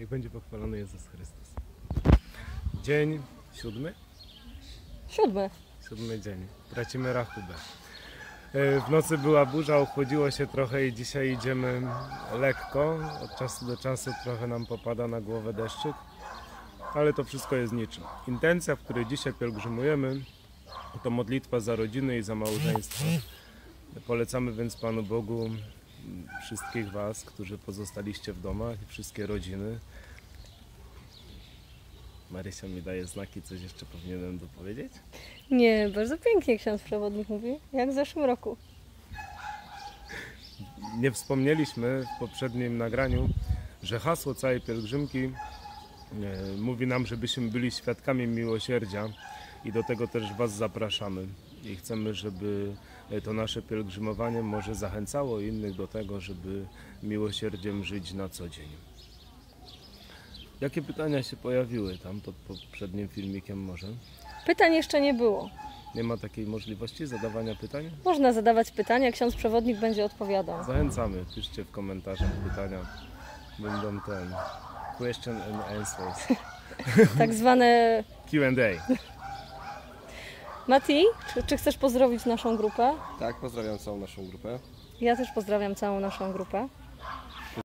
Niech będzie pochwalony Jezus Chrystus. Dzień 7? 7. 7 dzień. Tracimy rachubę. W nocy była burza, ochłodziło się trochę i dzisiaj idziemy lekko. Od czasu do czasu trochę nam popada na głowę deszczyk, ale to wszystko jest niczym. Intencja, w której dzisiaj pielgrzymujemy, to modlitwa za rodziny i za małżeństwo. Polecamy więc Panu Bogu wszystkich Was, którzy pozostaliście w domach i wszystkie rodziny. Marysia mi daje znaki, coś jeszcze powinienem dopowiedzieć? Nie, bardzo pięknie ksiądz przewodnik mówi, jak w zeszłym roku. Nie wspomnieliśmy w poprzednim nagraniu, że hasło całej pielgrzymki mówi nam, żebyśmy byli świadkami miłosierdzia i do tego też Was zapraszamy. I chcemy, żeby to nasze pielgrzymowanie może zachęcało innych do tego, żeby miłosierdziem żyć na co dzień. Jakie pytania się pojawiły tam pod poprzednim filmikiem może? Pytań jeszcze nie było. Nie ma takiej możliwości zadawania pytań? Można zadawać pytania, ksiądz przewodnik będzie odpowiadał. Zachęcamy, piszcie w komentarzach pytania. Będą question and answers. Tak zwane... Q&A. Mati, czy chcesz pozdrowić naszą grupę? Tak, pozdrawiam całą naszą grupę. Ja też pozdrawiam całą naszą grupę.